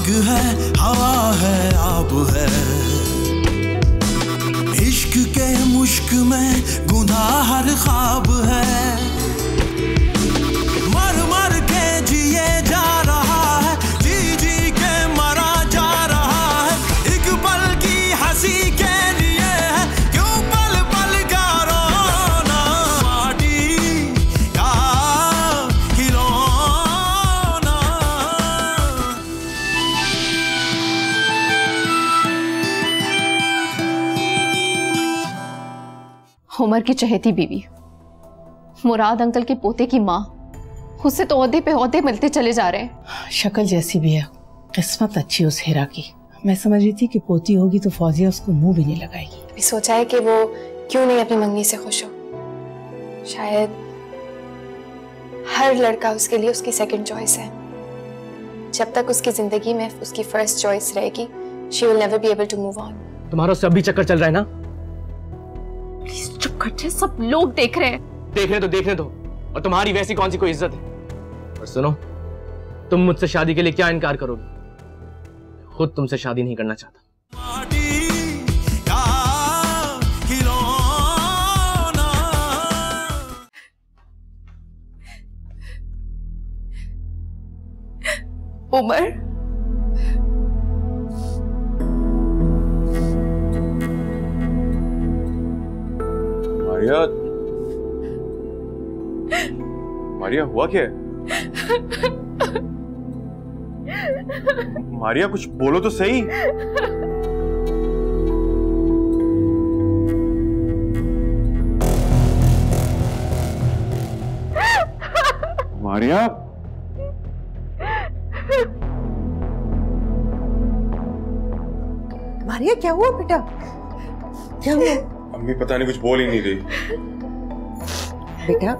आग है, हवा है, आब है। इश्क के मुश्क में गुनाह हर ख्वाब है। मर मर के जिए जा रहा है, जी जी के मरा जा रहा है। एक पल की हंसी के लिए है, क्यों पल पल का रोना। माटी का खिलौना। उमर की चहेती बीवी, मुराद अंकल के पोते की माँ, उससे तो ओहदे पे ओहदे मिलते चले जा रहे हैं। शक्ल जैसी भी है, किस्मत अच्छी उस हेरा की। मैं समझ रही थी कि पोती होगी तो फौजिया उसको मुंह भी नहीं लगाएगी। अभी सोचा है कि वो क्यों नहीं अपनी मंगनी से खुश हो। शायद हर लड़का उसके लिए उसकी सेकंड चॉइस है। जब तक उसकी जिंदगी में उसकी फर्स्ट चॉइस रहेगी, she will never be able to move on. तुम्हारा उससे अभी चक्कर चल रहा है ना? प्लीज चुप कर जा, सब लोग देख रहे हैं। देखने दो। और तुम्हारी वैसी कौन सी कोई इज्जत है? और सुनो, तुम मुझसे शादी के लिए क्या इनकार करोगे? खुद तुमसे शादी नहीं करना चाहता। उमर, मारिया, हुआ क्या है? मारिया, कुछ बोलो तो सही। मारिया, मारिया, क्या हुआ बेटा? क्या हुआ? अम्मी पता नहीं, कुछ बोल ही नहीं रही। बेटा,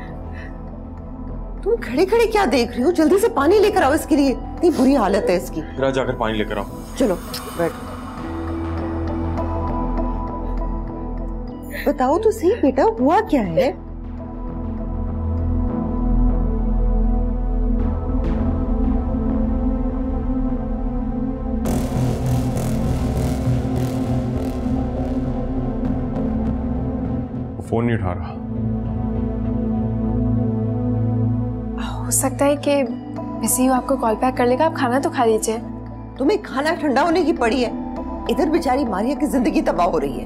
तुम खड़े खड़े क्या देख रही हो? जल्दी से पानी लेकर आओ इसके लिए, इतनी बुरी हालत है इसकी। जरा जाकर पानी लेकर आओ। चलो बैठ। बताओ तो सही बेटा, हुआ क्या है? फोन नहीं उठा रहा। हो सकता है कि मिसिंग आपको कॉल बैक कर लेगा। आप खाना तो खा लीजिए। तुम्हें खाना ठंडा होने की पड़ी है। इधर बेचारी मारिया की जिंदगी तबाह हो रही है।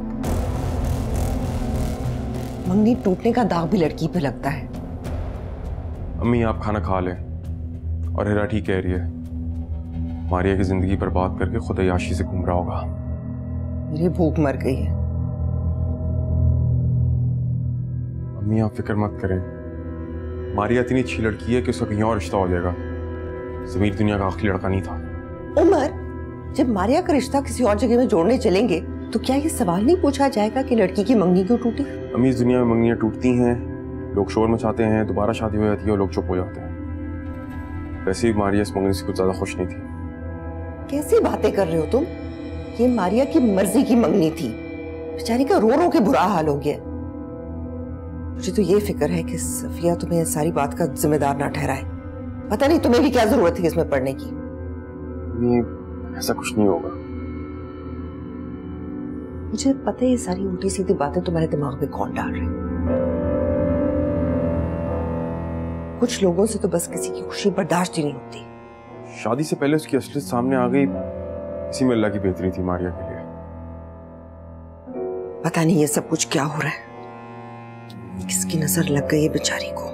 मंगनी टूटने का दाग भी लड़की पे लगता है। अम्मी, आप खाना खा लें। और हेरा ठीक कह रही है, मारिया की जिंदगी बर्बाद करके खुद अय्याशी से घूम रहा होगा। मेरी भूख मर गई है। अम्मी, आप फिक्र मत करें। मारिया इतनी अच्छी लड़की है कि उसका कहीं और रिश्ता हो जाएगा। ज़मीर दुनिया का आखिरी लड़का नहीं था। उमर, जब मारिया का रिश्ता किसी और जगह में जोड़ने चलेंगे तो क्या ये सवाल नहीं पूछा जाएगा कि लड़की की मंगनी क्यों टूटी? अम्मी, इस दुनिया में मंगनियां टूटती हैं, लोग शोर मचाते हैं, दोबारा शादी हो जाती है और लोग चुप हो जाते हैं। वैसे ही मारिया इस मंगनी से कुछ ज्यादा खुश नहीं थी। कैसी बातें कर रहे हो तुम? ये मारिया की मर्जी की मंगनी थी। बेचारी का रो रो के बुरा हाल हो गया। मुझे तो ये फिक्र है कि सफिया तुम्हें सारी बात का जिम्मेदार ना ठहराए। पता नहीं तुम्हें भी क्या जरूरत थी इसमें पड़ने की। नहीं, ऐसा कुछ नहीं होगा। मुझे पता है ये सारी उल्टी सीधी बातें तुम्हारे दिमाग में कौन डाल रहे। कुछ लोगों से तो बस किसी की खुशी बर्दाश्त ही नहीं होती। शादी से पहले उसकी असलियत सामने आ गई, इसी में अल्लाह की बेहतरी थी मारिया के लिए। पता नहीं ये सब कुछ क्या हो रहा है। किसकी नजर लग गई है बेचारी को।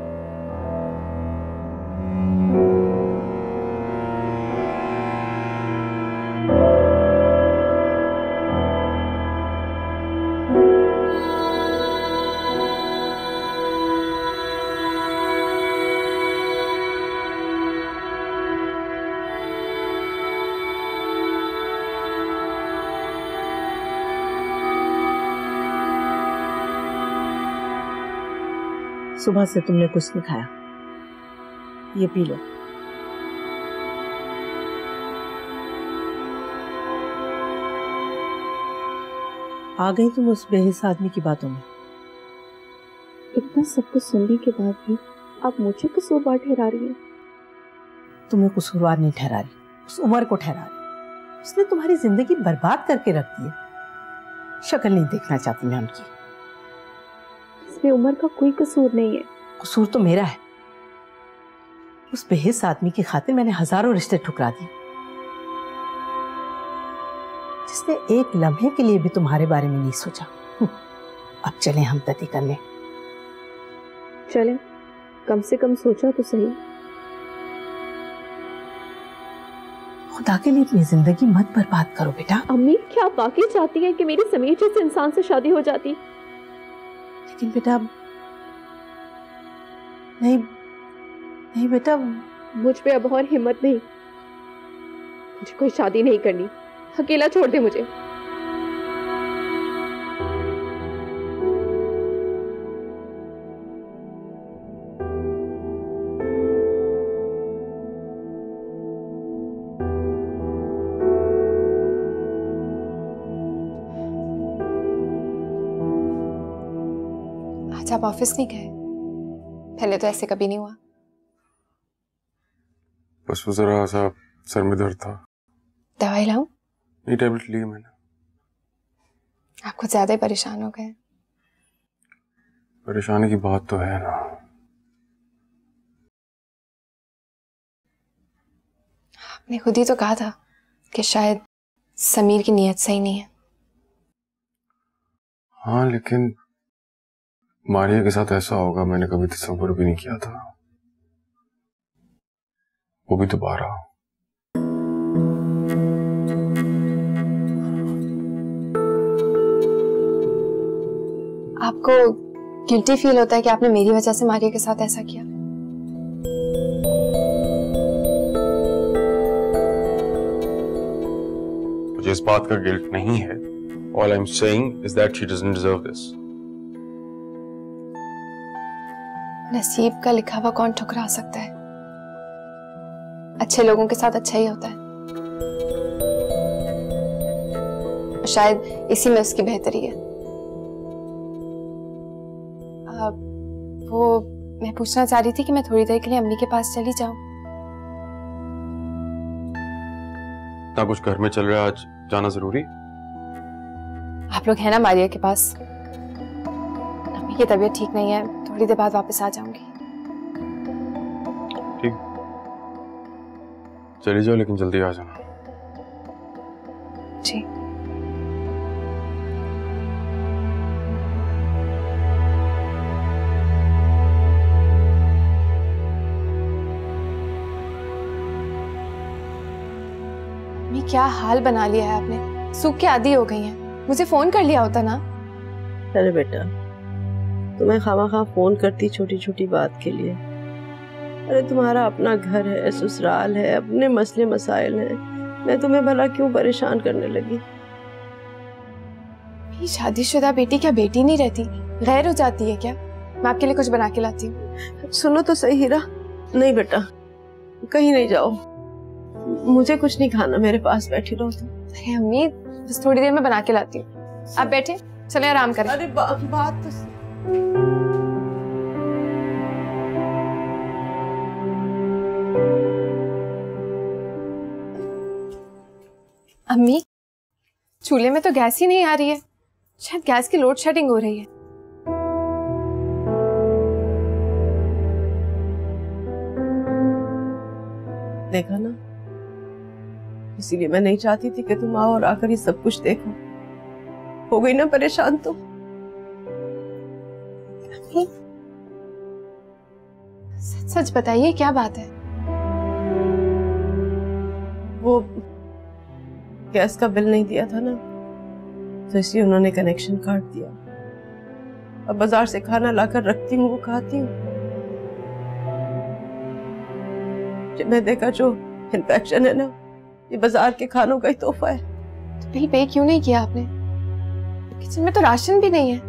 सुबह से तुमने कुछ नहीं खाया, ये पी लो। आ गई तुम उस बेहिस आदमी की बातों में। इतना सब कुछ सुनने के बाद भी आप मुझे कसूरवार ठहरा रही है। तुम्हें कसूरवार नहीं ठहरा रही, उस उम्र को ठहरा रही। उसने तुम्हारी जिंदगी बर्बाद करके रख दी है। शक्ल नहीं देखना चाहती मैं उनकी। इसमें उम्र का कोई कसूर नहीं है। कसूर तो मेरा है। उस बेहिस आदमी की खातिर मैंने हजारों रिश्ते ठुकरा दिए, जिसने एक लम्हे के लिए भी तुम्हारे बारे में नहीं सोचा। अब चलें हम तती करने। चलें, कम से कम सोचा तो सही। खुदा के लिए अपनी जिंदगी मत बर्बाद करो बेटा। अम्मी, क्या आप वाकई चाहती हैं कि मेरी समीर जैसे इंसान से शादी हो जाती? लेकिन बेटा नहीं बेटा, मुझ पे अब और हिम्मत नहीं। मुझे कोई शादी नहीं करनी। अकेला छोड़ दे मुझे। आज आप ऑफिस नहीं गए? पहले तो ऐसे कभी नहीं हुआ। बस वो जरा सा सर में दर्द था। दवाई लाऊं? नहीं, टैबलेट ली मैंने। आप कुछ ज्यादा ही परेशान हो गए। परेशानी की बात तो है ना। आपने खुद ही तो कहा था कि शायद समीर की नीयत सही नहीं है। हाँ, लेकिन मारिया के साथ ऐसा होगा मैंने कभी तसव्वुर भी नहीं किया था। वो भी दोबारा। आपको गिल्टी फील होता है कि आपने मेरी वजह से मारिया के साथ ऐसा किया? मुझे इस बात का गिल्ट नहीं है। All I'm saying is that she doesn't deserve this. नसीब का लिखा हुआ कौन ठुकरा सकता है? अच्छे लोगों के साथ अच्छा ही होता है। शायद इसी में उसकी बेहतरी है। वो मैं पूछना चाह रही थी कि मैं थोड़ी देर के लिए अम्मी के पास चली जाऊं। ना कुछ घर में चल रहा है, आज जाना जरूरी? आप लोग हैं ना मारिया के पास? अम्मी की तबीयत ठीक नहीं है, थोड़ी देर बाद वापस आ जाऊंगी। ठीक, चली जाओ, लेकिन जल्दी आ जाना। जी। अम्मी, क्या हाल बना लिया है आपने। सूख के आदी हो गई हैं। मुझे फोन कर लिया होता ना। अरे बेटा, तुम्हें खामा फोन करती छोटी छोटी बात के लिए। अरे तुम्हारा अपना घर है, ससुराल है, अपने मसले मसाइल हैं। मैं तुम्हें भला क्यों परेशान करने लगी? शादीशुदा बेटी क्या बेटी नहीं रहती, गैर हो जाती है क्या? मैं आपके लिए कुछ बना के लाती हूँ। सुनो तो सही हीरा। नहीं बेटा, कहीं नहीं जाओ। मुझे कुछ नहीं खाना, मेरे पास बैठी रहो तुम। अरे अम्मी, बस थोड़ी देर में बना के लाती हूँ। आप बैठे, चले आराम करें। अरे बात तो अम्मी, चूल्हे में तो गैस ही नहीं आ रही है। शायद गैस की लोड शेडिंग हो रही है। देखा ना, इसीलिए मैं नहीं चाहती थी कि तुम आओ और आकर ये सब कुछ देखो। हो गई ना परेशान तुम? सच सच बताइए, क्या बात है? वो गैस का बिल नहीं दिया था ना, तो इसलिए उन्होंने कनेक्शन काट दिया। अब बाजार से खाना लाकर रखती हूँ, वो खाती हूँ। जब मैं देखा जो इन्फेक्शन है ना, ये बाजार के खानों का ही तोहफा है। तो बिल पे क्यों नहीं किया आपने? किचन में तो राशन भी नहीं है।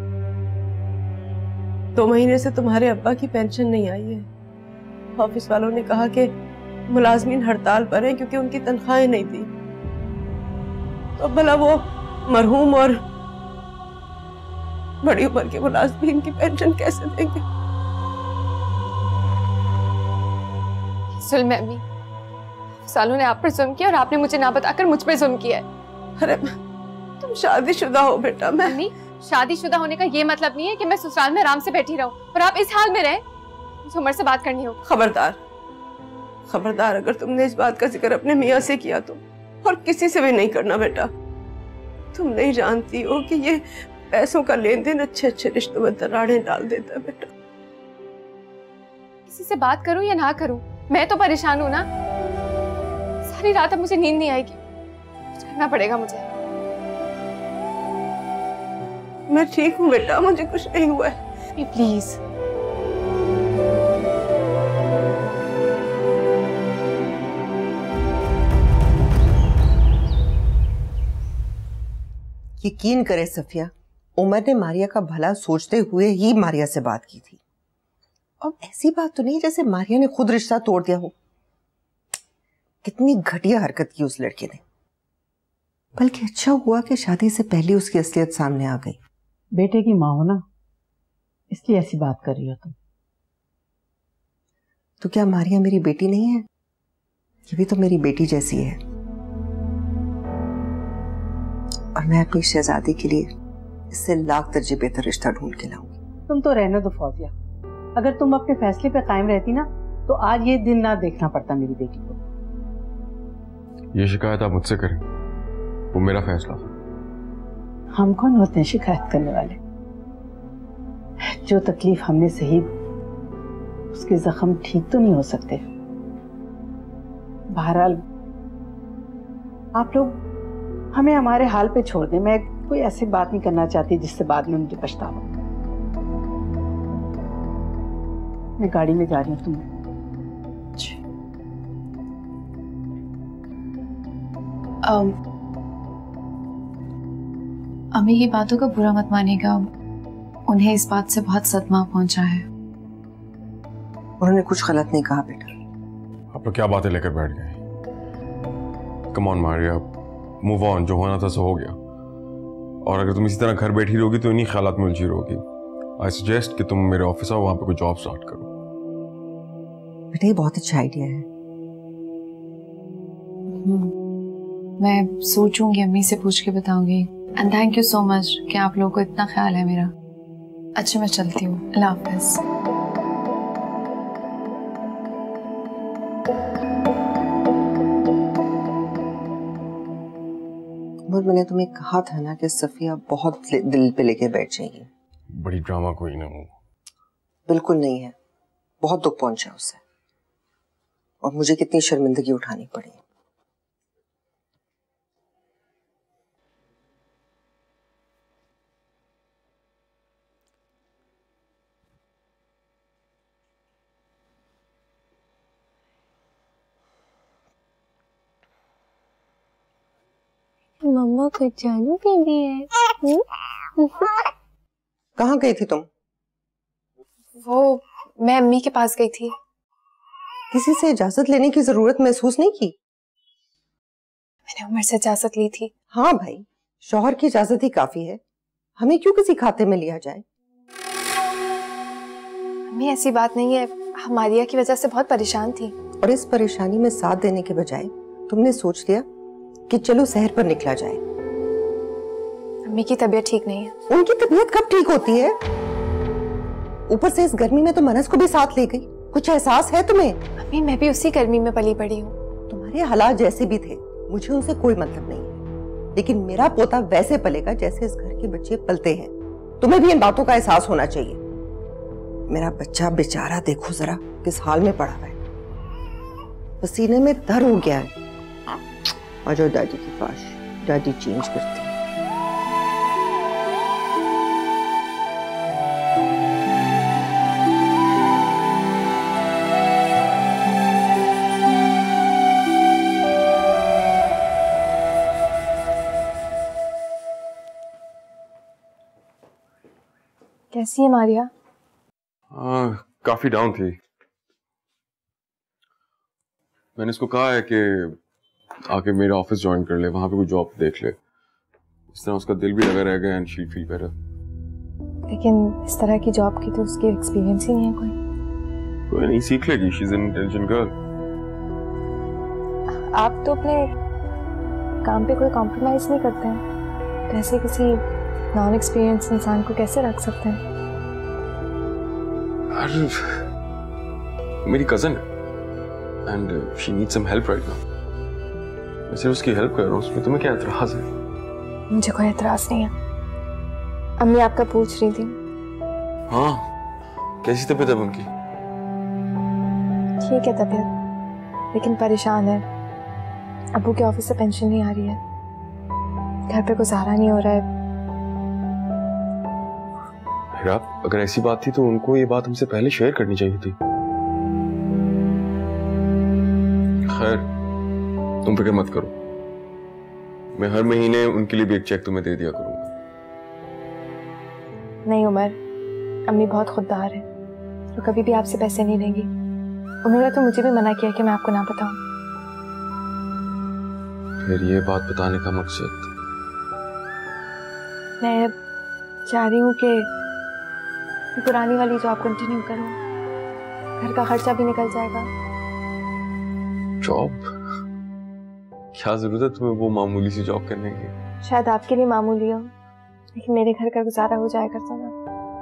2 महीने से तुम्हारे अब्बा की पेंशन नहीं आई है। ऑफिस वालों ने कहा कि मुलाजमीन हड़ताल पर हैं क्योंकि उनकी तनख्वाहें नहीं दी। तो भला वो मरहूम और बड़ी उम्र के मुलाजमीन की पेंशन कैसे देंगे? सुल में अम्मी, सालों ने आप पर जुल्म किया और आपने मुझे ना बताकर मुझ पर जुल्म किया है। अरे तुम शादीशुदा हो बेटा। मैं मम्मी, शादीशुदा होने का ये मतलब नहीं है कि मैं ससुराल में आराम से बैठी रहूं और आप इस हाल में रहे। मुझे उमर से बात करनी होगी। खबरदार, खबरदार, अगर तुमने इस बात का जिक्र अपने मियाँ से किया तो, और किसी से भी नहीं करना बेटा। तुम नहीं जानती हो कि ये पैसों का लेन देन अच्छे अच्छे रिश्तों में दरारें डाल देता है बेटा। किसी से बात करूं या ना करूं, मैं तो परेशान हूं ना। सारी रात अब मुझे नींद नहीं आएगी, कुछ करना पड़ेगा मुझे। मैं ठीक हूँ बेटा, मुझे कुछ नहीं हुआ है। प्लीज। यकीन करे सफिया, उमर ने मारिया का भला सोचते हुए ही मारिया से बात की थी। और ऐसी बात तो नहीं जैसे मारिया ने खुद रिश्ता तोड़ दिया हो। कितनी घटिया हरकत की उस लड़के ने। बल्कि अच्छा हुआ कि शादी से पहले उसकी असलियत सामने आ गई। बेटे की माँ हो ना, इसलिए ऐसी बात कर रही हो तुम। तो क्या मारिया मेरी बेटी नहीं है? ये भी तो मेरी बेटी जैसी है। और मैं अपनी शहजादी के लिए इससे लाख दर्जे बेहतर रिश्ता ढूंढ के लाऊंगी। तुम तो रहने दो फौजिया, अगर तुम अपने फैसले पे कायम रहती ना तो आज ये दिन ना देखना पड़ता मेरी बेटी को। ये शिकायत आप मुझसे करें, वो मेरा फैसला था। हम कौन होते हैं शिकायत करने वाले? जो तकलीफ हमने सही उसके जख्म ठीक तो नहीं हो सकते। बहरहाल आप लोग हमें हमारे हाल पे छोड़ दें। मैं कोई ऐसी बात नहीं करना चाहती जिससे बाद में मुझे पछतावा। मैं गाड़ी में जा रही हूँ। तुम अम्मी की बातों का बुरा मत मानिएगा, उन्हें इस बात से बहुत सदमा पहुंचा है। उन्होंने कुछ गलत नहीं कहा बेटा। आप लोग क्या बातें लेकर बैठ गए? Come on Maria, move on. जो होना था सो हो गया। और अगर तुम इसी तरह घर बैठी रहोगी तो इन्हीं ख्यालात में उलझी रहोगी। आई सजेस्ट कि तुम मेरे ऑफिस आओ, वहां पे कोई जॉब स्टार्ट करो। बेटा ये बहुत अच्छा आइडिया है। मैं सोचूंगी, अम्मी से पूछ के बताऊंगी। And thank you so much कि आप लोगों को इतना ख्याल है मेरा। अच्छा मैं चलती हूँ, अल्लाह हाफिज। मैंने तुम्हें कहा था ना कि सफिया बहुत दिल पे लेके बैठ जाएगी। बड़ी ड्रामा कोई ना हो। बिल्कुल नहीं है, बहुत दुख पहुंचा उसे और मुझे कितनी शर्मिंदगी उठानी पड़ी। मम्मा को जानू बेबी है। कहाँ गई थी तुम? वो मैं अम्मी के पास गई थी। किसी से इजाजत लेने की जरूरत महसूस नहीं की? मैंने उमर से इजाजत ली थी। हाँ भाई, शौहर की इजाजत ही काफी है, हमें क्यों किसी खाते में लिया जाए? अम्मी ऐसी बात नहीं है, हम मारिया की वजह से बहुत परेशान थी। और इस परेशानी में साथ देने के बजाय तुमने सोच लिया कि चलो शहर पर निकला जाए। अम्मी की तबीयत ठीक नहीं है। उनकी तबीयत कब ठीक होती है? ऊपर से इस गर्मी में तो मनस को भी साथ ले गई। कुछ एहसास है तुम्हें? अम्मी मैं भी उसी गर्मी में पली पड़ी हूँ। तुम्हारे हालात जैसे भी थे मुझे उनसे कोई मतलब नहीं है, लेकिन मेरा पोता वैसे पलेगा जैसे इस घर के बच्चे पलते हैं। तुम्हें भी इन बातों का एहसास होना चाहिए। मेरा बच्चा बेचारा देखो जरा किस हाल में पड़ा हुआ है, पसीने में तर हो गया है। आ जाओ दादी के पास, दादी चेंज करती है। कैसी है मारिया? काफी डाउन थी। मैंने इसको कहा है कि आके मेरा ऑफिस ज्वाइन कर ले, वहां पे कोई जॉब देख ले। इस तरह उसका दिल भी लगा रहेगा एंड शी फील बेटर। लेकिन इस तरह की जॉब की तो उसकी एक्सपीरियंस ही नहीं है कोई। नहीं, सीख लेगी। She is an intelligent girl. आप तो अपने काम पे कोई कॉम्प्रोमाइज नहीं करते हैं, तो ऐसे किसी नॉन एक्सपीरियंस इंसान को कैसे रख सकते हैं? मेरी कजन है and she needs some help right now. मैं सिर्फ उसकी हेल्प कर रहा हूँ, उसमें तुम्हें क्या एतराज है? मुझे कोई एतराज नहीं है। अम्मी आपका पूछ रही थी। हाँ, कैसी तबीयत है उनकी? ठीक है तबीयत, लेकिन परेशान है। अब्बू के ऑफिस से पेंशन नहीं आ रही है, घर पे गुजारा नहीं हो रहा है। हिरा, अगर ऐसी बात थी तो उनको ये बात हमसे पहले शेयर करनी चाहिए थी। खैर, तुम फिक्र मत करो, मैं हर महीने उनके लिए भी एक चेक तुम्हें दे दिया करूंगा। नहीं उमर, अम्मी बहुत खुददार है, तो कभी भी आपसे पैसे नहीं लेंगी। उन्होंने तो मुझे भी मना किया कि मैं आपको ना बताऊं। फिर ये बात बताने का मकसद? मैं चाह रही हूँ कि पुरानी वाली जॉब कंटिन्यू करूँ, घर का खर्चा भी निकल जाएगा। जॉब? क्या जरूरत है तुम्हें वो मामूली सी जॉब करने की? शायद आपके लिए मामूली हो, लेकिन मेरे घर का गुजारा हो जाया करता ना।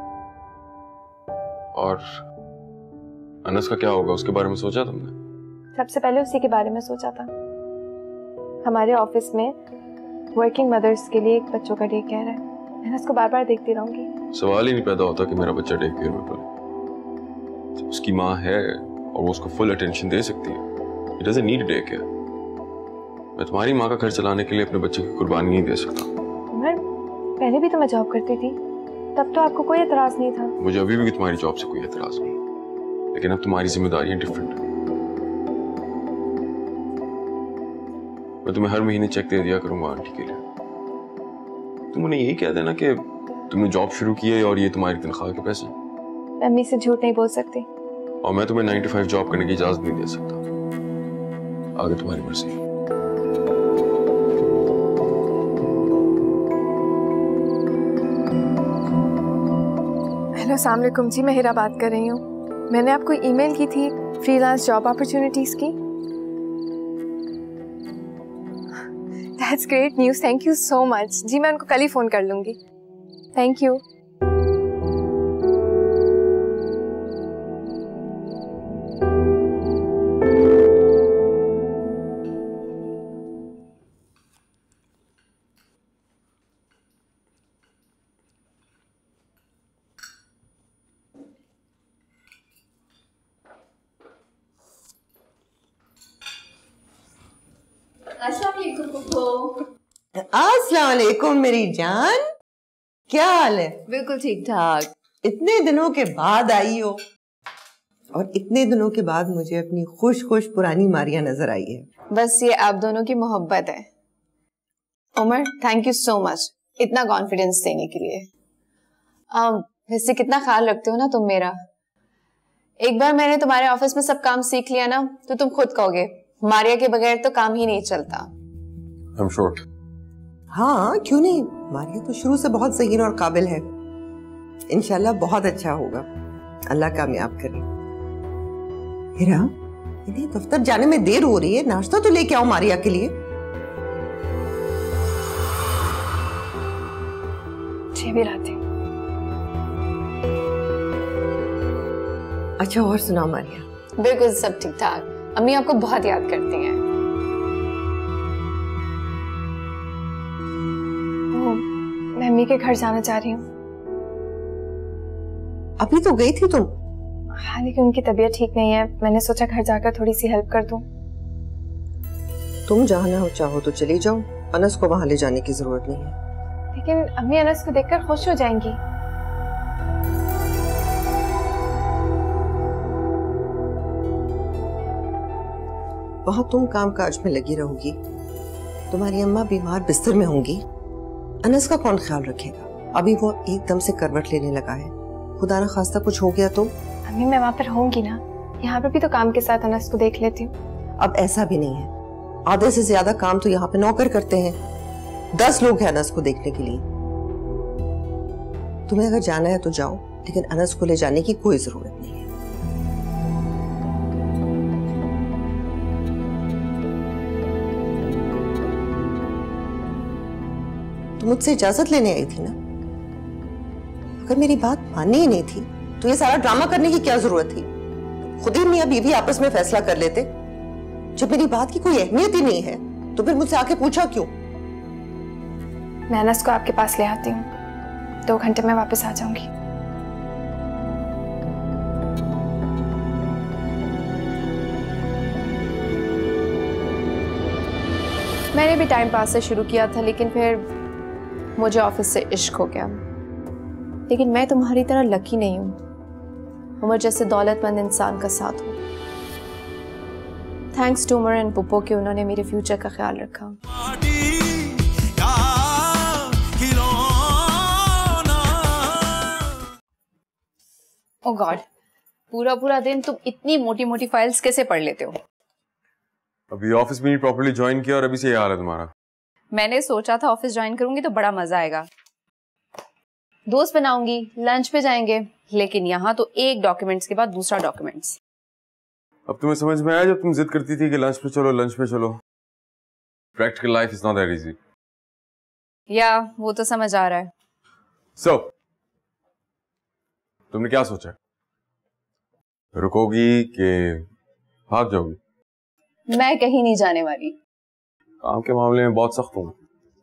और अनस का क्या होगा, उसके बारे में सोचा तुमने? सबसे पहले उसी के बारे में सोचा था। हमारे ऑफिस में वर्किंग मदर्स के लिए एक बच्चों का डे केयर है, मैं उसको बार बार देखती रहूंगी। सवाल ही नहीं पैदा होता कि मेरा बच्चा डे केयर में पड़े। तो उसकी माँ है और वो उसको फुल अटेंशन दे सकती है। It doesn't need day care. मैं तुम्हारी माँ का घर चलाने के लिए अपने बच्चे की कुर्बानी नहीं दे सकता। उमर, पहले भी तो मैं जॉब करती थी, तब तो आपको कोई एतराज नहीं था। मुझे अभी भी तुम्हारी जॉब से कोई एतराज नहीं, लेकिन अब तुम्हारी जिम्मेदारियां डिफरेंट है। मैं तुम्हें हर महीने चेक दे दिया करूंगा आंटी के लिए। तुम उन्हें यही कह देना कि तुमने जॉब शुरू की है और ये तुम्हारी तनख्वाह के पैसे। मैं अम्मी से झूठ नहीं बोल सकती। और मैं तुम्हें 9 to 5 जॉब करने की इजाजत नहीं दे सकता। आगे तुम्हारी मर्जी। हेलो, अस्सलाम वालेकुम जी, मैं हिरा बात कर रही हूँ। मैंने आपको ईमेल की थी फ्रीलांस जॉब अपॉर्चुनिटीज की। That's great news, thank you so much. जी मैं उनको कल ही फ़ोन कर लूँगी। Thank you. अस्सलाम वालेकुम मेरी जान, क्या हाल है? बिल्कुल ठीक ठाक। इतने दिनों के बाद आई हो, और इतने दिनों के बाद मुझे अपनी खुश खुश पुरानी मारिया नजर आई है। बस ये आप दोनों की मोहब्बत है। Umar, thank you so much इतना कॉन्फिडेंस देने के लिए। वैसे कितना ख्याल रखते हो ना तुम मेरा। एक बार मैंने तुम्हारे ऑफिस में सब काम सीख लिया ना, तो तुम खुद कहोगे मारिया के बगैर तो काम ही नहीं चलता। I'm sure. हाँ क्यों नहीं, मारिया तो शुरू से बहुत ज़हीन और काबिल है। इंशाल्लाह बहुत अच्छा होगा, अल्लाह कामयाब करे। हिरा, इन्हें दफ्तर जाने में देर हो रही है, नाश्ता तो लेके आओ मारिया के लिए। जी भी लाती हूँ। अच्छा और सुनाओ मारिया? बिल्कुल सब ठीक ठाक। अम्मी आपको बहुत याद करती हैं। मैं अम्मी के घर जाना चाह रही हूँ। अभी तो गई थी तुम। हाँ, लेकिन उनकी तबीयत ठीक नहीं है, मैंने सोचा घर जाकर थोड़ी सी हेल्प कर दूँ। तुम जाना चाहो तो चली जाओ, अनस को वहां ले जाने की जरूरत नहीं है। लेकिन अम्मी अनस को देखकर खुश हो जाएंगी। वहां तुम काम काज में लगी रहोगी, तुम्हारी अम्मा बीमार बिस्तर में होंगी, अनस का कौन ख्याल रखेगा? अभी वो एकदम से करवट लेने लगा है, खुदा न खास्ता कुछ हो गया तो? अम्मी मैं वहाँ पर होंगी ना, यहाँ पर भी तो काम के साथ अनस को देख लेती हूँ। अब ऐसा भी नहीं है, आधे से ज्यादा काम तो यहाँ पे नौकर करते हैं, 10 लोग हैं अनस को देखने के लिए। तुम्हें अगर जाना है तो जाओ, लेकिन अनस को ले जाने की कोई जरूरत नहीं है। तो मुझसे इजाजत लेने आई थी ना। अगर मेरी बात माननी ही नहीं थी तो ये सारा ड्रामा करने की क्या जरूरत थी? खुद ही मियां बीवी आपस में फैसला कर लेते। जब मेरी बात की कोई अहमियत ही नहीं है तो फिर मुझसे आके पूछा क्यों? मैं अनस को आपके पास ले आती हूँ, 2 घंटे में वापस आ जाऊंगी। मैंने भी टाइम पास से शुरू किया था, लेकिन फिर मुझे ऑफिस से इश्क हो गया। लेकिन मैं तुम्हारी तरह लकी नहीं हूँ, उमर जैसे दौलतमंद इंसान का साथ हूँ। Thanks to Umar and Puppo कि उन्होंने मेरे फ्यूचर का ख्याल रखा। ओह गॉड, पूरा दिन तुम इतनी मोटी मोटी फाइल्स कैसे पढ़ लेते हो? अभी ऑफिस में नहीं प्रॉपर्ली ज्वाइन किया और अभी से ये हाल है तुम्हारा। मैंने सोचा था ऑफिस ज्वाइन करूंगी तो बड़ा मजा आएगा, दोस्त बनाऊंगी, लंच पे जाएंगे, लेकिन यहाँ तो एक डॉक्यूमेंट्स के बाद दूसरा डॉक्यूमेंट्स। अब तुम्हें समझ में आया जब तुम जिद करती थी कि लंच पे चलो। Practical life is not that easy. या वो तो समझ आ रहा है। सो तुमने क्या सोचा? रुकोगी कि भाग जाओगी? मैं कहीं नहीं जाने वाली। काम के मामले में बहुत सख्त हूं।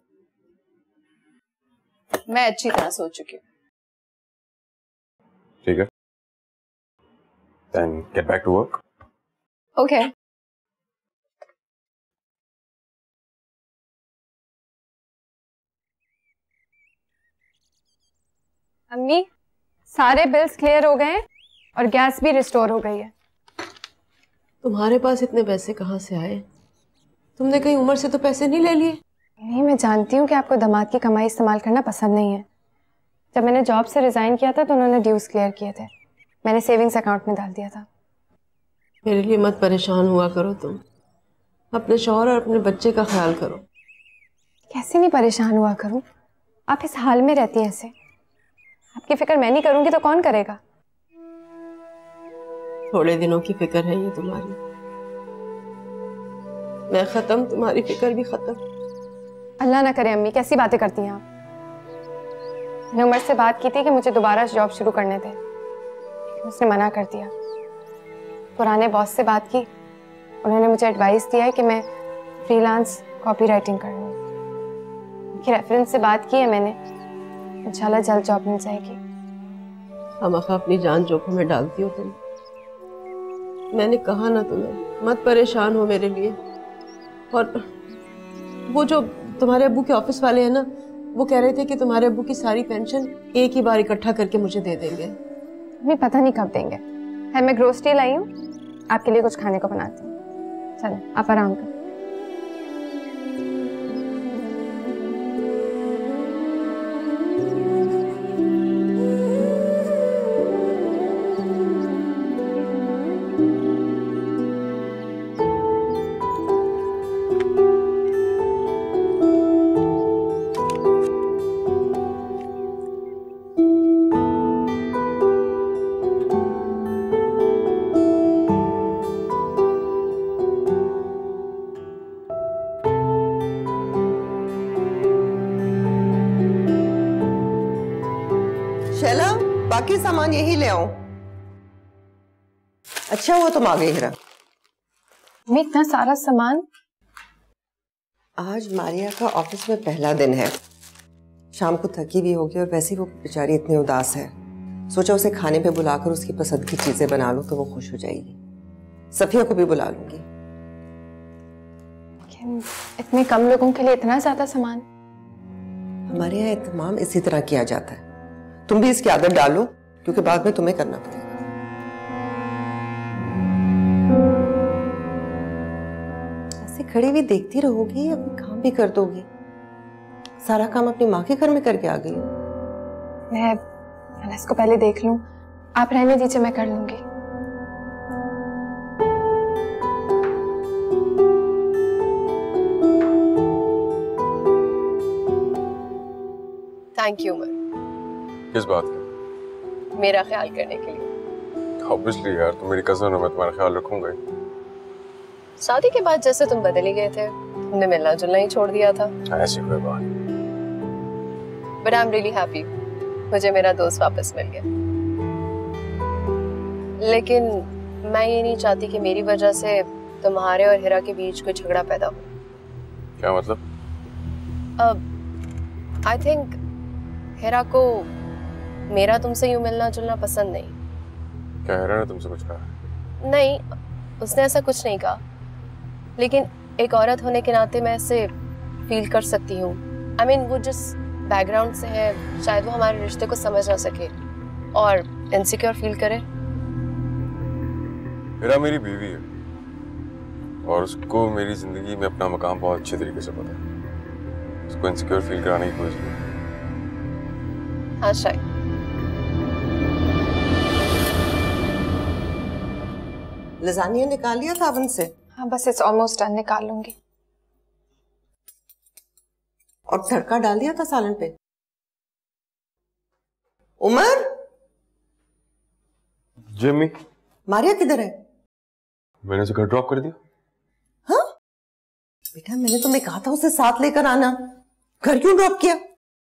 मैं अच्छी तरह सोच चुकी हूँ। ठीक है, then get back to work. Okay. अम्मी, सारे बिल्स क्लियर हो गए हैं और गैस भी रिस्टोर हो गई है। तुम्हारे पास इतने पैसे कहाँ से आए? तुमने कहीं उमर से तो पैसे नहीं ले लिए? नहीं, मैं जानती हूँ कि आपको दामाद की कमाई इस्तेमाल करना पसंद नहीं है। जब मैंने जॉब से रिजाइन किया था तो उन्होंने ड्यूज क्लियर किए थे, मैंने सेविंग्स अकाउंट में डाल दिया था। मेरे लिए मत परेशान हुआ करो तुम, अपने शौहर और अपने बच्चे का ख्याल करो। कैसे नहीं परेशान हुआ करूँ? आप इस हाल में रहती हैं ऐसे। आपकी फिक्र मैं नहीं करूँगी तो कौन करेगा? थोड़े दिनों की फिक्र है ये तुम्हारी। मैं खत्म, तुम्हारी फिक्र भी खत्म। अल्लाह ना करे अम्मी, कैसी बातें करती हैं आप? मैंने उमर से बात की थी कि मुझे दोबारा जॉब शुरू करने दें, उसने मना कर दिया। पुराने बॉस से बात की, उन्होंने मुझे एडवाइस दिया है कि मैं फ्रीलांस कॉपी राइटिंग कर लूँ। उनके रेफरेंस से बात की है मैंने, इंशाल्लाह जल्द जॉब मिल जाएगी। खामखा अपनी जान जोखिम में डालती हो तुम। मैंने कहा ना तुम्हें, मत परेशान हो मेरे लिए। और वो जो तुम्हारे अब्बू के ऑफिस वाले हैं ना, वो कह रहे थे कि तुम्हारे अब्बू की सारी पेंशन एक ही बार इकट्ठा करके मुझे दे देंगे। अभी पता नहीं कब देंगे। है, मैं ग्रोसरी लाई हूँ, आपके लिए कुछ खाने को बनाती हूँ। चलो आप आराम करो। शैला, बाकी सामान यही ले आओ। अच्छा हुआ तुम आ गई हिरा। मैं इतना सारा सामान। आज मारिया का ऑफिस में पहला दिन है, शाम को थकी भी होगी और वैसे ही वो बेचारी इतनी उदास है। सोचा उसे खाने पे बुलाकर उसकी पसंद की चीजें बना लूं तो वो खुश हो जाएगी। सफिया को भी बुला लूंगी। इतने कम लोगों के लिए इतना ज्यादा सामान? हमारे यहाँ एहतमाम इसी तरह किया जाता है। तुम भी इसकी आदत डालो क्योंकि बाद में तुम्हें करना पड़ेगा। ऐसे खड़ी हुई देखती रहोगी, अपने काम भी कर दोगी। सारा काम अपनी माँ के घर में करके आ गई। मैं अनस को पहले देख लूं, आप रहने दीजिए, मैं कर लूंगी। थैंक यू उमर, किस बात का? मेरा ख्याल करने के लिए। ऑब्वियसली यार, तुम मेरी कजन हो, मैं तुम्हारा ख्याल रखूंगा ही। शादी के बाद जैसे तुम बदल ही गए थे, तुमने मिलना जुलना ही छोड़ दिया था। ऐसी कोई बात। But I am really happy मुझे मेरा दोस्त वापस मिल गया। लेकिन मैं ये नहीं चाहती कि मेरी वजह से तुम्हारे और हिरा के बीच कोई झगड़ा पैदा हो। क्या मतलब? आई थिंक हिरा को मेरा तुमसे यूं मिलना जुलना पसंद नहीं। क्या हिरा ने तुमसे कुछ कहा? नहीं, उसने ऐसा कुछ नहीं कहा, लेकिन एक औरत होने के नाते मैं इसे फील कर सकती हूँ। आई मीन वो जिस बैकग्राउंड से है, शायद वो हमारे रिश्ते को समझ ना सके और इनसिक्योर फील करे। हिरा मेरी बीवी है और उसको मेरी जिंदगी में अपना मकाम बहुत अच्छे तरीके से पता है। उसको इनसिक्योर फील कराने की कोई जरूरत नहीं। हाँ शायद। लजानिया निकाल लिया था ओवन से? हाँ बस इट्स ऑलमोस्ट डन, निकाल लूंगी। और तड़का डाल दिया था सालन पे? उमर, जिमी, मारिया किधर है? मैंने उसे घर ड्रॉप कर दिया। हाँ बेटा, मैंने तुम्हें कहा था उसे साथ लेकर आना, घर क्यों ड्रॉप किया?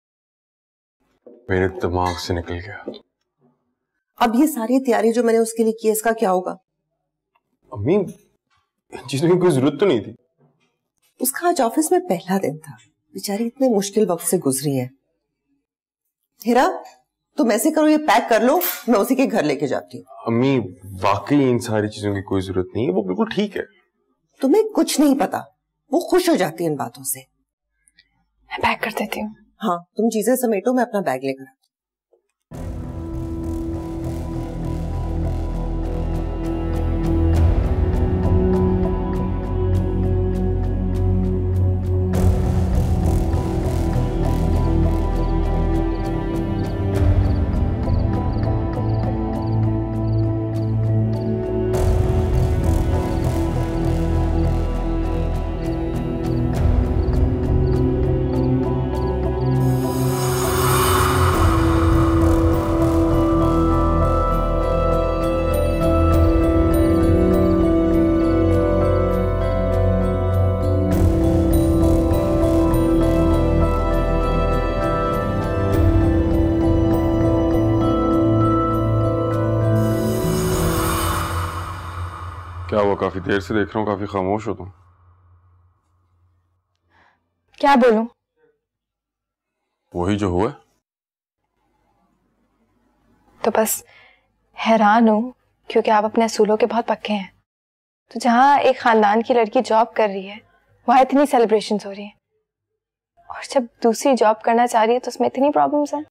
मेरे दिमाग से निकल गया। अब ये सारी तैयारी जो मैंने उसके लिए की, इसका क्या होगा? अम्मी, इन चीजों की कोई जरूरत तो नहीं थी। उसका आज ऑफिस में पहला दिन था, बेचारी इतने मुश्किल वक्त से गुजरी है। हिरा, तुम ऐसे करो, ये पैक कर लो, मैं उसी के घर लेके जाती हूँ। अम्मी, वाकई इन सारी चीजों की कोई जरूरत नहीं है, वो बिल्कुल ठीक है। तुम्हें कुछ नहीं पता, वो खुश हो जाती है इन बातों से। मैं पैक कर देती हूँ। हाँ, तुम चीजें समेटो, मैं अपना बैग लेकर आती हूँ। क्या हुआ? काफी देर से देख रहा हूँ, काफी खामोश हो तुम। क्या बोलूं? वही जो हुआ। तो बस हैरान हूं क्योंकि आप अपने असूलों के बहुत पक्के हैं। तो जहां एक खानदान की लड़की जॉब कर रही है, वहां इतनी सेलिब्रेशंस हो रही है, और जब दूसरी जॉब करना चाह रही है तो उसमें इतनी प्रॉब्लम्स हैं।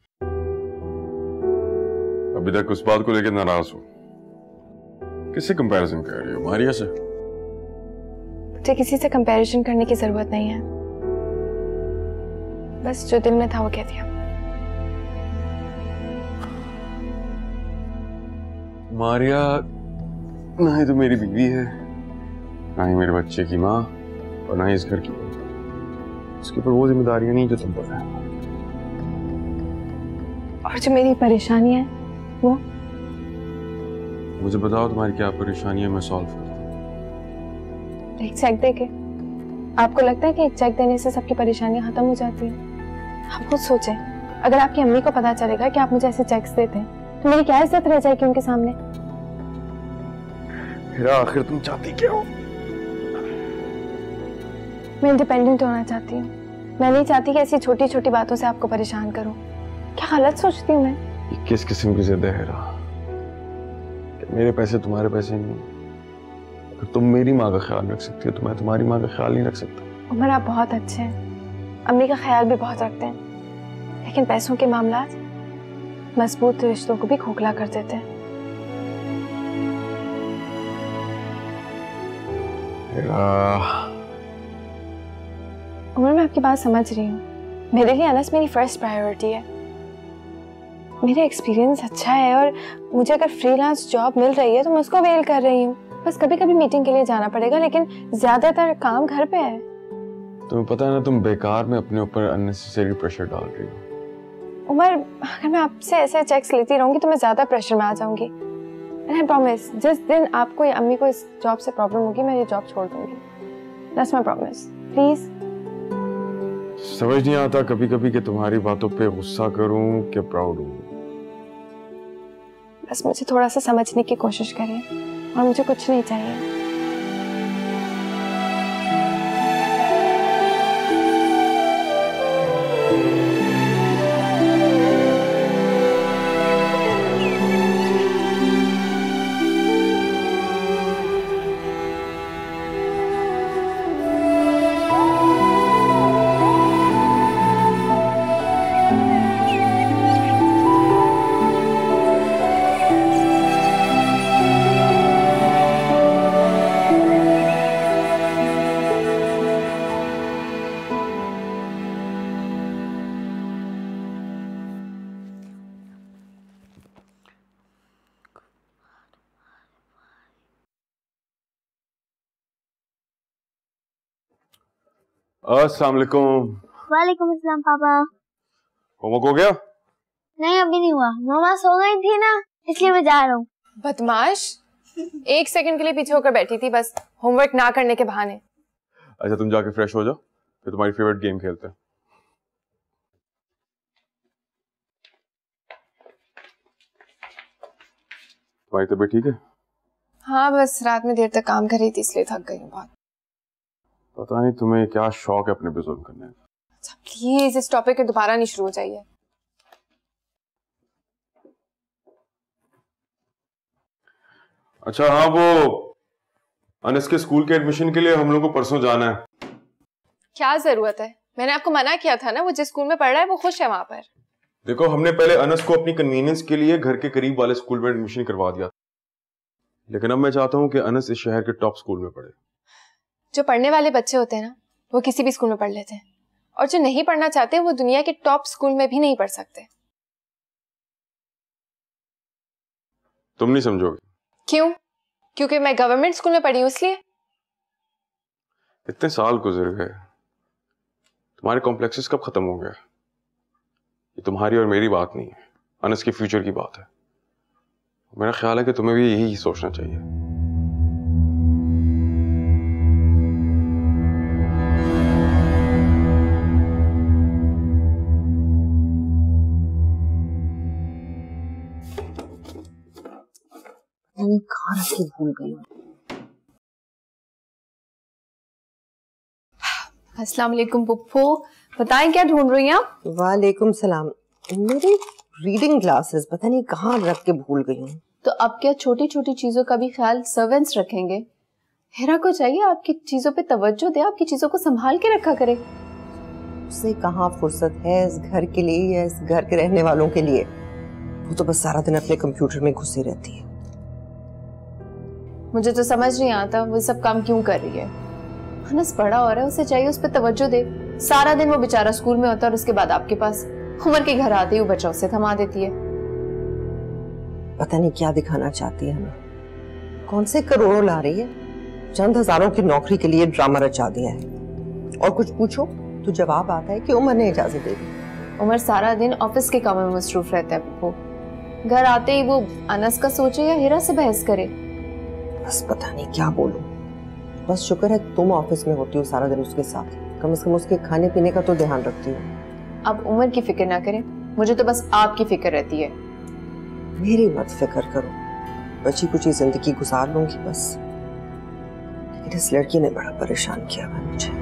अभी तक उस बात को लेकर नाराज हो। किससे कंपैरिजन कर रही हो? मारिया से? मुझे किसी से कंपैरिजन करने की जरूरत नहीं है, बस जो दिल में था वो कह दिया। मारिया ना ही तो मेरी बीवी है, ना ही मेरे बच्चे की माँ, और ना ही इस घर की। उसके ऊपर वो जिम्मेदारियां नहीं जो तुम पर है। और जो मेरी परेशानी है वो? मुझे बताओ तुम्हारी क्या परेशानियां, मैं सॉल्व करता हूँ। एक चेक देके? आपको लगता है कि एक चेक देने से सबकी परेशानियां खत्म हो जाती हैं? आप खुद सोचें, अगर आपकी अम्मी को पता चलेगा कि आप मुझे ऐसे चेक्स देते हैं तो मेरी क्या इज्जत रह जाएगी उनके सामने? हिरा, आखिर तुम चाहती क्या हो? मैं इंडिपेंडेंट होना चाहती हूँ। मैं नहीं चाहती कि ऐसी छोटी छोटी बातों से आपको परेशान करूं। क्या गलत सोचती हूँ मैं? ये किस किस्म की जिद है हिरा? मेरे पैसे तुम्हारे पैसे नहीं। अगर तुम मेरी माँ का ख्याल रख सकती हो तो मैं तुम्हारी माँ का ख्याल नहीं रख सकता। उमर, आप बहुत अच्छे हैं, अम्मी का ख्याल भी बहुत रखते हैं, लेकिन पैसों के मामलात मजबूत रिश्तों को भी खोखला कर देते हैं। उमर, मैं आपकी बात समझ रही हूँ। मेरे लिए अनस मेरी फर्स्ट प्रायोरिटी है। मेरा एक्सपीरियंस अच्छा है और मुझे अगर फ्रीलांस जॉब मिल रही है तो मैं उसको अवेल कर रही हूँ। बस कभी कभी मीटिंग के लिए जाना पड़ेगा, लेकिन ज्यादातर काम घर पे है। तुम्हें पता है ना, तुम बेकार में अपने ऊपर अननेसेसरी प्रेशर डाल रही हो। उमर, अगर मैं आपसे ऐसे चेक्स लेती रहूंगी तो मैं ज्यादा प्रेशर में आ जाऊंगी। एंड आई प्रॉमिस, जिस दिन आपको या अम्मी को इस जॉब से प्रॉब्लम होगी मैं ये जॉब छोड़ दूंगी। That's my promise. प्लीज समझ नहीं आता कभी कभी कि तुम्हारी बातों पे गुस्सा करूं कि प्राउड हूं। बस मुझे थोड़ा सा समझने की कोशिश करिए और मुझे कुछ नहीं चाहिए। अस्सलाम वालेकुम। वालेकुम अस्सलाम पापा। होमवर्क हो गया? नहीं अभी नहीं हुआ, मम्मा सो गई थी ना इसलिए मैं जा रहा हूँ। बदमाश, 1 सेकंड के लिए पीछे होकर बैठी थी बस होमवर्क ना करने के बहाने। अच्छा तुम जाके फ्रेश हो जाओ, फिर तुम्हारी फेवरेट गेम खेलते हैं। तुम्हारी तबीयत ठीक है? हाँ बस रात में देर तक काम कर रही थी इसलिए थक गई हूँ बहुत। पता नहीं तुम्हें क्या शौक है अपने पे जुल्म करने का। अच्छा प्लीज इस टॉपिक पे दोबारा नहीं शुरू हो जाइए। अच्छा हाँ, वो अनस के स्कूल के एडमिशन के लिए हम लोग को परसों जाना है। क्या जरूरत है? मैंने आपको मना किया था ना, वो जिस स्कूल में पढ़ रहा है वो खुश है वहां पर। देखो हमने पहले अनस को अपनी कन्वीनियंस के लिए घर के करीब वाले स्कूल में एडमिशन करवा दिया, लेकिन अब मैं चाहता हूँ कि अनस इस शहर के टॉप स्कूल में पढ़े। जो पढ़ने वाले बच्चे होते हैं ना वो किसी भी स्कूल में पढ़ लेते हैं, और जो नहीं पढ़ना चाहते वो दुनिया के टॉप स्कूल में भी नहीं पढ़ सकते। तुम नहीं समझोगे? क्यों? क्योंकि मैं गवर्नमेंट स्कूल में पढ़ी हूँ इसलिए। इतने साल गुजर गए, तुम्हारे कॉम्प्लेक्सेस कब खत्म हो गए? ये तुम्हारी और मेरी बात नहीं है, अनस के फ्यूचर की बात है। मेरा ख्याल है कि तुम्हें भी यही सोचना चाहिए। मैंने कहाँ रख के भूल गई हूँ। अस्सलाम वालेकुम पुप्पो, बताएं क्या ढूंढ रही हैं आप? वालेकुम सलाम। मेरी रीडिंग ग्लासेस पता नहीं कहाँ रख के भूल गई हूँ। तो अब क्या छोटी छोटी चीजों का भी ख्याल सर्वेंट्स रखेंगे? हेरा को चाहिए आपकी चीजों पे तवज्जो दे, आपकी चीजों को संभाल के रखा करे। उसे कहाँ फुर्सत है इस घर के लिए या इस घर के रहने वालों के लिए। वो तो बस सारा दिन अपने कंप्यूटर में घुसी रहती है। मुझे तो समझ नहीं आता वो सब काम क्यों कर रही है। अनस बड़ा हो रहा है, उसे चाहिए उस पर तवज्जो दे। सारा दिन वो बेचारा स्कूल में होता है और उसके बाद आपके पास। उमर के घर आते ही वो बच्चा उसे थमा देती है। पता नहीं क्या दिखाना चाहती है हमें। कौन से करोड़ों ला रही है, चंद हजारों की नौकरी के लिए ड्रामा रचा दिया है। और कुछ पूछो तो जवाब आता है कि उमर ने इजाजत दे दी। उमर सारा दिन ऑफिस के कामों में मसरूफ रहता है। वो घर आते ही वो अनस का सोचे या हिरा से बहस करे। बस पता नहीं क्या बोलूं। बस शुक्र है तुम ऑफिस में होती हो सारा दिन उसके साथ, कम से कम उसके खाने पीने का तो ध्यान रखती हो। अब उमर की फिक्र ना करें, मुझे तो बस आपकी फिक्र रहती है। मेरी मत फिक्र करो, बची कुची जिंदगी गुजार लूंगी बस। लेकिन इस लड़की ने बड़ा परेशान किया है मुझे।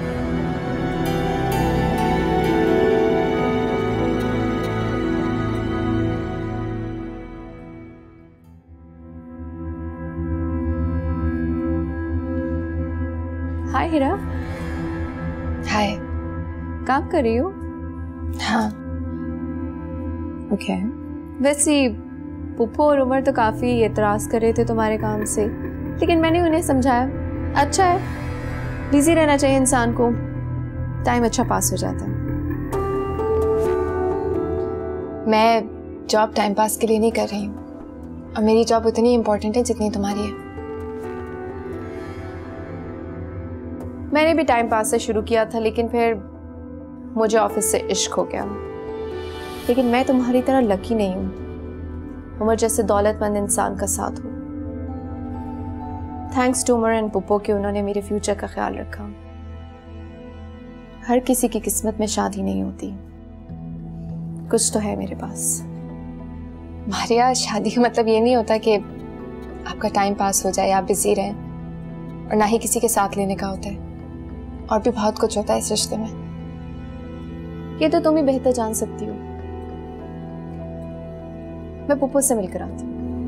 हाय हिरा। हाय। काम कर रही हो? हाँ। ओके। वैसे पुप्पो और उमर तो काफी एतराज कर रहे थे तुम्हारे काम से, लेकिन मैंने उन्हें समझाया अच्छा है, बिजी रहना चाहिए इंसान को, टाइम अच्छा पास हो जाता है। मैं जॉब टाइम पास के लिए नहीं कर रही हूँ, और मेरी जॉब उतनी इम्पोर्टेंट है जितनी तुम्हारी है। मैंने भी टाइम पास से शुरू किया था, लेकिन फिर मुझे ऑफिस से इश्क हो गया। लेकिन मैं तुम्हारी तरह लकी नहीं हूँ, उमर जैसे दौलतमंद इंसान का साथ हूँ। Thanks to Umar and Puppo कि उन्होंने मेरे फ्यूचर का ख्याल रखा। हर किसी की किस्मत में शादी नहीं होती, कुछ तो है मेरे पास। मारिया, शादी का मतलब ये नहीं होता कि आपका टाइम पास हो जाए, आप बिजी रहें, और ना ही किसी के साथ लेने का होता है। और भी बहुत कुछ होता है इस रिश्ते में, ये तो तुम ही बेहतर जान सकती हो। मैं पुप्पो से मिलकर आती हूँ।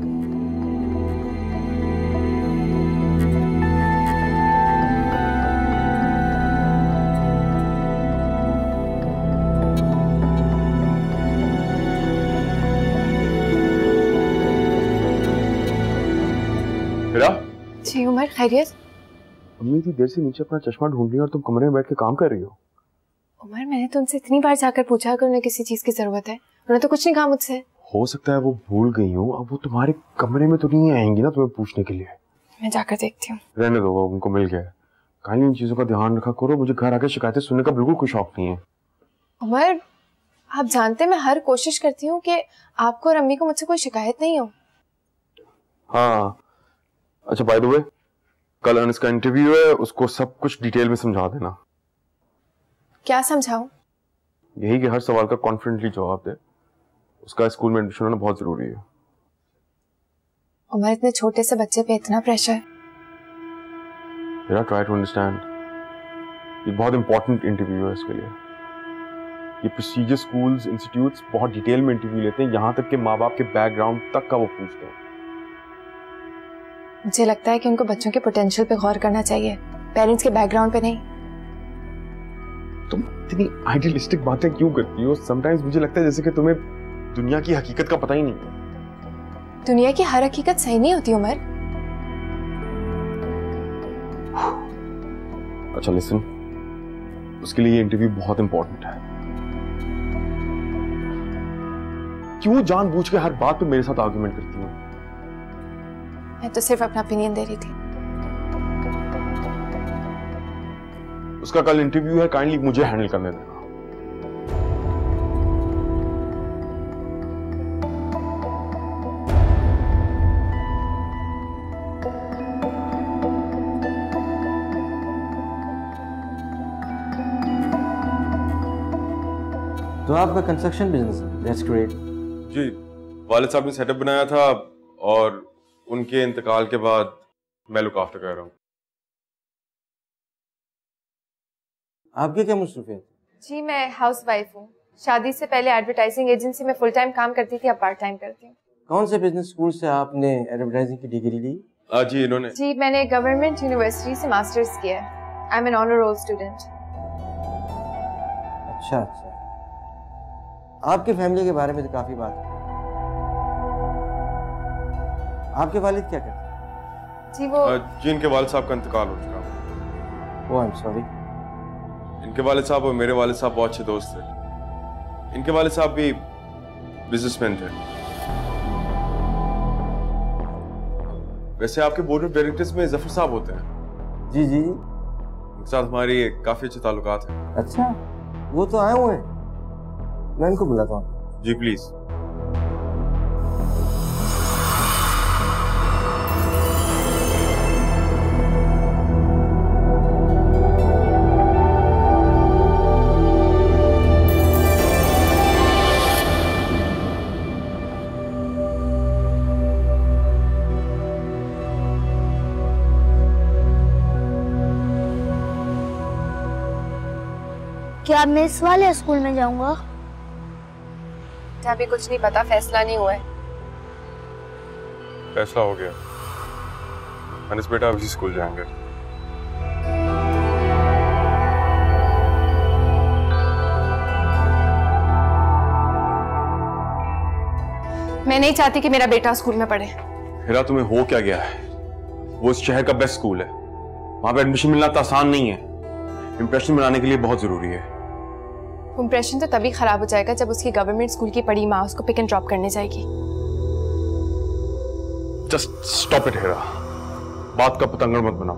जी उमर, खैरियत? अम्मी इतनी देर से नीचे अपना चश्मा ढूंढ रही है और तुम कमरे में बैठ के काम कर रही हो। उमर, मैंने तो उनसे इतनी बार जाकर पूछा अगर उन्हें किसी चीज की जरूरत है, उन्होंने तो कुछ नहीं कहा मुझसे। हो सकता है वो भूल गई हो, अब वो तुम्हारे कमरे में तो नहीं आएंगी ना तुम्हें पूछने के लिए। मैं जाकर देखती हूँ। रहने दो, वो उनको मिल गया है। कहीं इन चीजों का ध्यान रखा करो, मुझे घर आके शिकायतें सुनने का बिल्कुल कोई शौक नहीं है। उमर, आप जानते मैं हर कोशिश करती हूँ कि आपको और अम्मी को मुझसे कोई शिकायत नहीं हो। हाँ, अच्छा बाय द वे, कल अनस का इंटरव्यू है, उसको सब कुछ डिटेल में समझा देना। क्या समझाऊं? यही कि हर सवाल का कॉन्फिडेंटली जवाब दे। उसका स्कूल में एडमिशन होना बहुत जरूरी है। उमर, इतने छोटे से बच्चे पे इतना प्रेशर? ट्राई टू अंडरस्टैंड, ये बहुत इंपॉर्टेंट इंटरव्यू है इसके लिए। ये प्रोसीजर स्कूल्स, इंस्टीट्यूट्स बहुत डिटेल में इंटरव्यू लेते हैं, यहाँ तक कि माँ बाप के बैकग्राउंड तक का वो पूछते हैं। मुझे लगता है कि उनको बच्चों के पोटेंशियल पे गौर करना चाहिए, पेरेंट्स के बैकग्राउंड पे नहीं। तुम इतनी आइडियलिस्टिक बातें क्यों करती हो? समटाइम्स मुझे लगता है जैसे कि तुम्हें दुनिया की हकीकत का पता ही नहीं है। दुनिया की हर हकीकत सही नहीं होती उमर। अच्छा लिसन, उसके लिए ये इंटरव्यू बहुत इंपॉर्टेंट है। क्यों जानबूझ के हर बात पे मेरे साथ आर्गुमेंट करती हो? मैं तो सिर्फ अपना ओपिनियन दे रही थी। उसका कल इंटरव्यू है, काइंडली मुझे हैंडल करने देना। तो आपका कंस्ट्रक्शन बिजनेस है, दैट्स ग्रेट। जी, वालिद साहब ने सेटअप बनाया था और उनके इंतकाल के बाद मैं लुक आफ्टर कर रहा हूँ। आपके क्या मसरूफियत? जी मैं हाउसवाइफ हूँ। शादी से पहले एडवर्टाइजिंग एजेंसी में फुल टाइम काम करती थी, अब पार्ट टाइम करती हूँ। कौन से बिजनेस स्कूल से आपने एडवर्टाइजिंग की डिग्री ली? जी इन्होंने। जी मैंने गवर्नमेंट यूनिवर्सिटी से मास्टर्स किया है। I am an honour roll student. अच्छा अच्छा, आपकी फैमिली के बारे में तो काफी बात है। आपके वालिद क्या करते हैं? जी वो जी इनके वालिद साहब का इंतकाल हो चुका है। Oh I am sorry. इनके वालिद साहब और मेरे वालिद साहब बहुत अच्छे दोस्त थे। इनके वालिद साहब भी बिजनेसमैन थे। वैसे आपके बोर्ड ऑफ डायरेक्टर्स में जफर साहब होते हैं? जी जी, उनके साथ हमारी काफी अच्छे ताल्लुकात हैं। अच्छा, वो तो आए हुए हैं, मैं इनको बुलाता हूँ। जी प्लीज। क्या मैं इस वाले स्कूल में जाऊंगा? अभी कुछ नहीं पता, फैसला नहीं हुआ है। फैसला हो गया, अनस बेटा अब इसी स्कूल जाएंगे। मैं नहीं चाहती कि मेरा बेटा स्कूल में पढ़े। हिरा, तुम्हें हो क्या गया है? वो इस शहर का बेस्ट स्कूल है, वहां पे एडमिशन मिलना तो आसान नहीं है। इंप्रेशन बनाने के लिए बहुत जरूरी है। इंप्रेशन तो तभी खराब हो जाएगा जब उसकी गवर्नमेंट स्कूल की पढ़ी माँ उसको पिक एंड ड्रॉप करने जाएगी। जस्ट स्टॉप इट हिरा, बात का पतंगड़ मत बनाओ।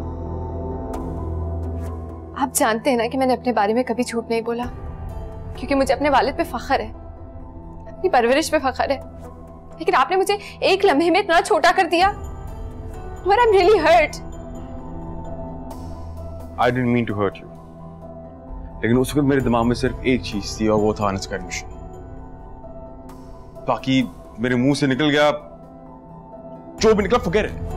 आप जानते हैं ना कि मैंने अपने बारे में कभी झूठ नहीं बोला, क्योंकि मुझे अपने वालिद पे फख्र है, अपनी परवरिश पे फख्र है। लेकिन आपने मुझे एक लम्हे में इतना छोटा कर दिया। But I'm really hurt. I didn't mean to hurt you. लेकिन उस वक्त मेरे दिमाग में सिर्फ एक चीज थी और वो था अनस का एडमिशन। बाकी मेरे मुंह से निकल गया, जो भी निकला फॉरगेट इट।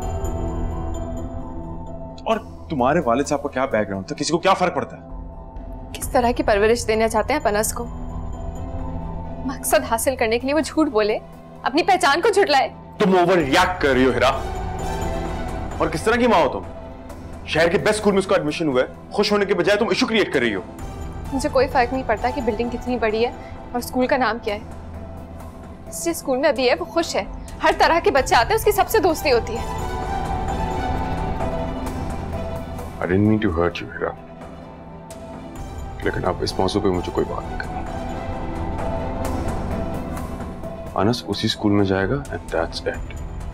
और तुम्हारे वालिद साहब का क्या बैकग्राउंड था, किसी को क्या फर्क पड़ता है? किस तरह की परवरिश देना चाहते हैं अनस को? मकसद हासिल करने के लिए वो झूठ बोले, अपनी पहचान को झुटलाए। तुम ओवर रिएक्ट कर रही हो हिरा। और किस तरह की माँ हो तुम? शहर के बेस्ट स्कूल में उसका एडमिशन हुआ है, खुश होने के बजाय तुम इशू क्रिएट कर रही हो। मुझे कोई फर्क नहीं पड़ता कि बिल्डिंग कितनी बड़ी है और स्कूल का नाम क्या है। जिस स्कूल में अभी है वो खुश है, हर तरह के बच्चे आते हैं, उसकी सबसे दोस्ती होती है। I didn't mean to hurt you, हिरा। लेकिन अब इस मौजू पे मुझे कोई बात नहीं करनी। अनस उसी स्कूल में जाएगा and that's it।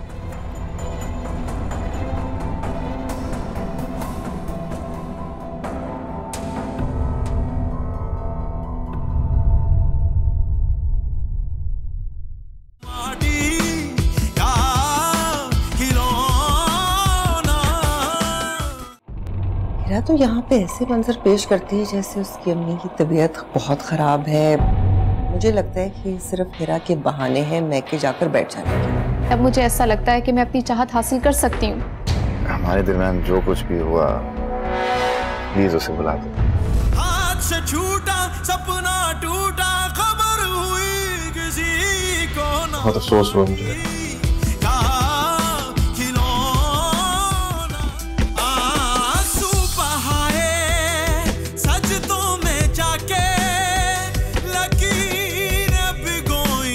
हिरा तो यहाँ पे ऐसे मंजर पेश करती है जैसे उसकी अम्मी की तबीयत बहुत खराब है। मुझे लगता है कि सिर्फ हिरा के बहाने हैं मैके जाकर बैठ जाने के। अब मुझे ऐसा लगता है कि मैं अपनी चाहत हासिल कर सकती हूँ। हमारे दरमियान जो कुछ भी हुआ, प्लीज उसे बुला दो। हाथ से छूटा सपना टूटा, खबर हुई किसी को ना। बहुत अफसोस हुआ मुझे।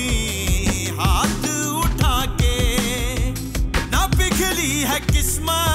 किस्मत